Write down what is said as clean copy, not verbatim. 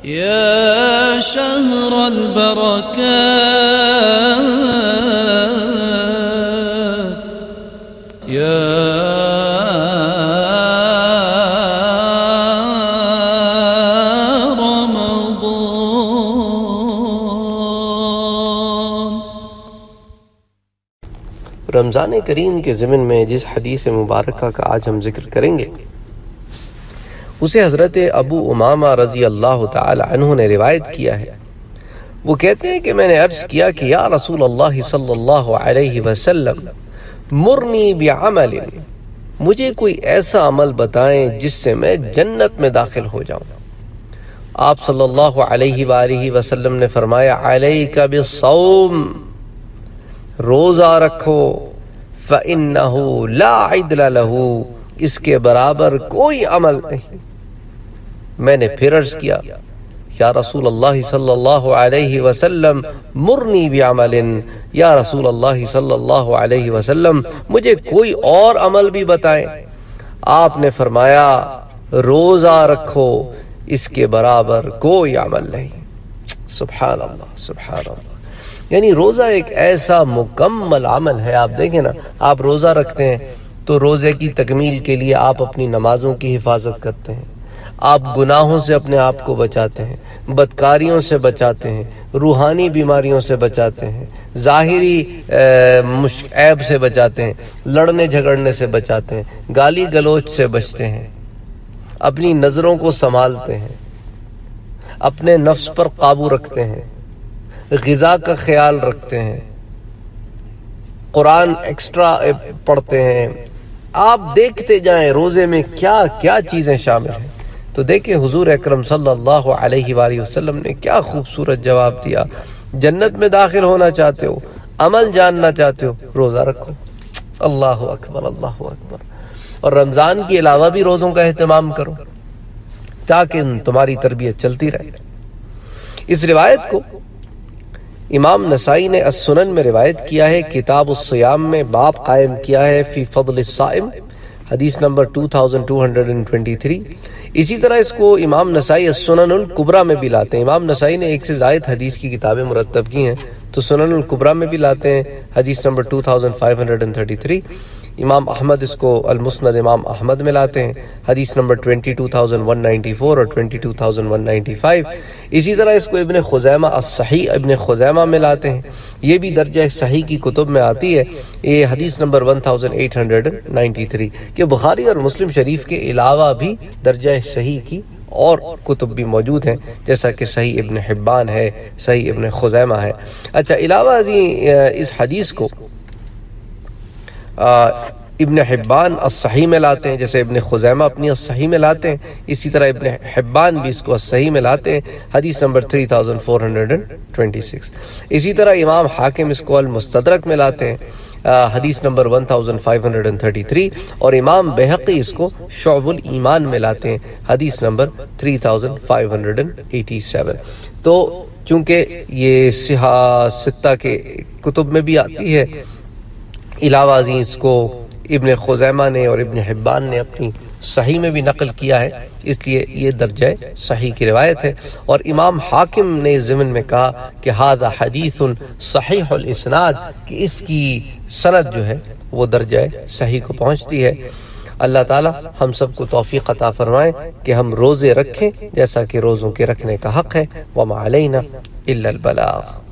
يا شهر البركات يا رمضان۔ رمضان کریم کے ضمن میں جس حدیث مبارکہ کا آج ہم ذکر کریں گے اسے حضرت ابو امامہ رضی اللہ تعالی عنہ نے روایت کیا ہے۔ وہ کہتے ہیں کہ میں نے عرض کیا کہ یا رسول اللہ صلی اللہ علیہ وسلم مرنی بعمل، مجھے کوئی ایسا عمل بتائیں جس سے میں جنت میں داخل ہو جاؤں۔ آپ صلی اللہ علیہ وآلہ وسلم نے فرمایا علیک بالصوم، روزہ رکھو، فإنہ لا عدل لہ، اس کے برابر کوئی عمل نہیں۔ میں نے پھر عرض کیا یا رسول اللہ صلی اللہ علیہ وسلم مرنی بعمل، یا رسول اللہ صلی اللہ علیہ وسلم مجھے کوئی اور عمل بھی بتائیں۔ آپ نے فرمایا روزہ رکھو، اس کے برابر کوئی عمل نہیں۔ سبحان اللہ سبحان اللہ، یعنی روزہ ایک ایسا مکمل عمل ہے۔ آپ دیکھیں نا، آپ روزہ رکھتے ہیں تو روزے کی تکمیل کے لیے آپ اپنی نمازوں کی حفاظت کرتے ہیں، آپ گناہوں سے اپنے آپ کو بچاتے ہیں، بدکاریوں سے بچاتے ہیں، روحانی بیماریوں سے بچاتے ہیں، ظاہری عیب سے بچاتے ہیں، لڑنے جھگڑنے سے بچاتے ہیں، گالی گلوچ سے بچتے ہیں، اپنی نظروں کو سنبھالتے ہیں، اپنے نفس پر قابو رکھتے ہیں، غذا کا خیال رکھتے ہیں، قرآن ایکسٹرا پڑھتے ہیں۔ آپ دیکھتے جائیں روزے میں کیا کیا چیزیں شامل ہیں۔ تو دیکھیں حضور اکرم صلی اللہ علیہ وآلہ وسلم نے کیا خوبصورت جواب دیا۔ جنت میں داخل ہونا چاہتے ہو، عمل جاننا چاہتے ہو، روزہ رکھو۔ اللہ اکبر اللہ اکبر۔ اور رمضان کے علاوہ بھی روزوں کا اہتمام کرو تاکہ تمہاری تربیت چلتی رہے۔ اس روایت کو امام نسائی نے السنن میں روایت کیا ہے، کتاب الصیام میں باب قائم کیا ہے فی فضل الصائم، حدیث نمبر 2223۔ اسی طرح اس کو امام نسائی السنن الکبریٰ میں بھی لاتے ہیں۔ امام نسائی نے ایک سے زائد حدیث کی کتابیں مرتب کی ہیں تو سنن الکبریٰ میں بھی لاتے ہیں، حدیث نمبر 2533۔ امام احمد اس کو المسند امام احمد میں لاتے ہیں، حدیث نمبر 22194 اور 22195۔ اسی طرح اس کو ابن خزیمہ الصحیح ابن خزیمہ میں لاتے ہیں، یہ بھی درجہ صحیح کی کتب میں آتی ہے، یہ حدیث نمبر 1893۔ کہ بخاری اور مسلم شریف کے علاوہ بھی درجہ صحیح کی اور کتب بھی موجود ہیں، جیسا کہ صحیح ابن حبان ہے، صحیح ابن خزیمہ ہے۔ اچھا، علاوہ اس حدیث کو ابن حبان الصحیح میں لاتے ہیں، جیسے ابن خزیمہ اپنی الصحیح میں لاتے ہیں، اسی طرح ابن حبان بھی اس کو الصحیح میں لاتے ہیں، حدیث نمبر 3426۔ اسی طرح امام حاکم اس کو المستدرک میں لاتے ہیں، حدیث نمبر 1533، اور امام بہقی اس کو شعب الایمان میں لاتے ہیں، حدیث نمبر 3587۔ تو چونکہ یہ صحیح ستہ کے کتب میں بھی آتی ہے، علاوہ ازیں اس کو ابن خزیمہ نے اور ابن حبان نے اپنی صحیح میں بھی نقل کیا ہے، اس لیے یہ درجہ صحیح کی روایت ہے۔ اور امام حاکم نے اس ضمن میں کہا کہ ھذا حدیث صحیح الاسناد، کہ اس کی سند جو ہے وہ درجہ صحیح کو پہنچتی ہے۔ اللہ تعالی ہم سب کو توفیق عطا فرمائے کہ ہم روزے رکھیں جیسا کہ روزوں کے رکھنے کا حق ہے۔ وما علینا الا البلاغ۔